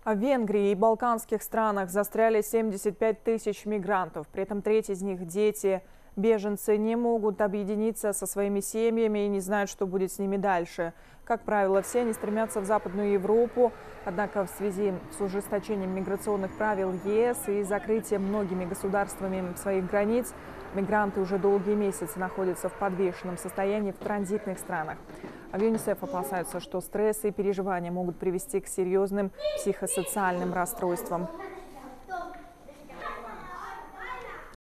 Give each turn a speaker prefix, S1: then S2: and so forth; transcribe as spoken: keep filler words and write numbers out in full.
S1: В Венгрии и балканских странах застряли семьдесят пять тысяч мигрантов. При этом треть из них – дети. Беженцы не могут объединиться со своими семьями и не знают, что будет с ними дальше. Как правило, все они стремятся в Западную Европу. Однако в связи с ужесточением миграционных правил ЕС и закрытием многими государствами своих границ, мигранты уже долгие месяцы находятся в подвешенном состоянии в транзитных странах. В ЮНИСЕФ опасаются, что стресс и переживания могут привести к серьезным психосоциальным расстройствам.